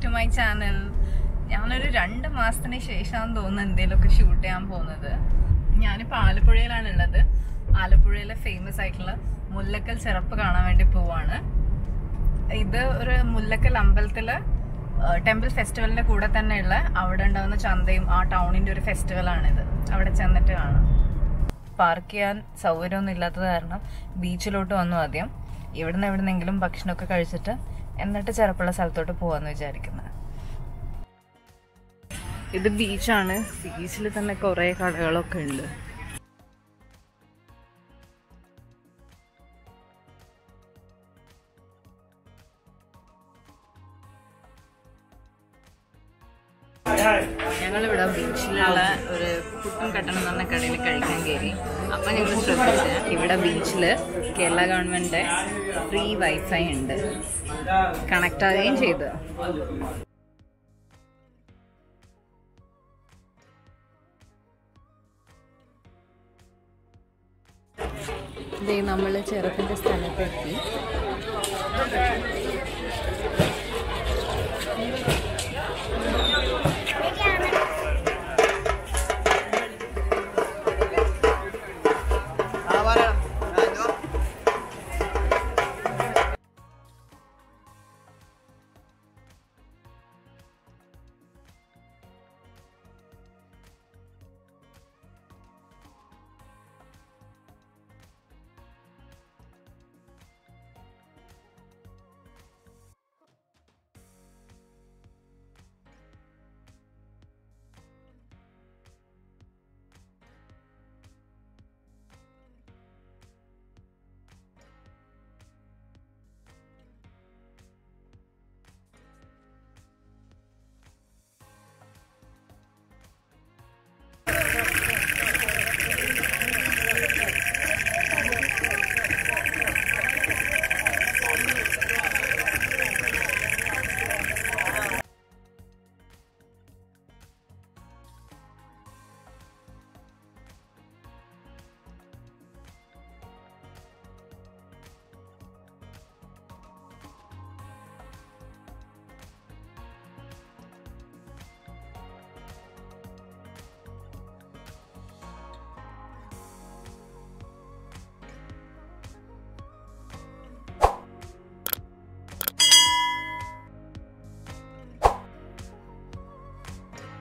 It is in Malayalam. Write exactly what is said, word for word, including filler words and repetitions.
to my channel. ഞാനൊരു രണ്ട് മാസത്തിന് ശേഷമാണ് തോന്നുന്നു എന്തെങ്കിലുമൊക്കെ ഷൂട്ട് ചെയ്യാൻ പോകുന്നത്. ഞാനിപ്പോൾ ആലപ്പുഴയിലാണ് ഉള്ളത്. ആലപ്പുഴയിലെ ഫേമസ് ആയിട്ടുള്ള മുല്ലക്കൽ ചിറപ്പ് കാണാൻ വേണ്ടി പോവാണ്. ഇത് ഒരു മുല്ലക്കൽ അമ്പലത്തിലെ ടെമ്പിൾ ഫെസ്റ്റിവലിന്റെ കൂടെ തന്നെയുള്ള അവിടെ ഉണ്ടാകുന്ന ചന്തയും ആ ടൗണിന്റെ ഒരു ഫെസ്റ്റിവലാണിത്. അവിടെ ചെന്നിട്ട് കാണാം. പാർക്ക് ചെയ്യാൻ സൗകര്യമൊന്നും ഇല്ലാത്തത് കാരണം ബീച്ചിലോട്ട് വന്നു ആദ്യം. ഇവിടുന്ന് എവിടുന്നെങ്കിലും ഭക്ഷണമൊക്കെ കഴിച്ചിട്ട് എന്നിട്ട് ചിറപ്പുള്ള സ്ഥലത്തോട്ട് പോവാന്ന് വിചാരിക്കുന്നത്. ഇത് ബീച്ചാണ്. ബീച്ചിൽ തന്നെ കുറേ കടകളൊക്കെ ഉണ്ട്. ഞങ്ങളിവിടെ ബീച്ചിലുള്ള ഒരു പുട്ടും കട്ടണം എന്ന് പറഞ്ഞ കടയിൽ കഴിക്കാൻ കയറി. അപ്പം ഞങ്ങൾ ശ്രദ്ധിച്ച ഇവിടെ ബീച്ചിൽ കേരള ഗവൺമെൻറ് ഫ്രീ വൈഫൈ ഉണ്ട്. കണക്ട് ആവുകയും ചെയ്തു. ഇതേ നമ്മൾ ചിറപ്പിൻ്റെ സ്ഥലത്തെത്തി.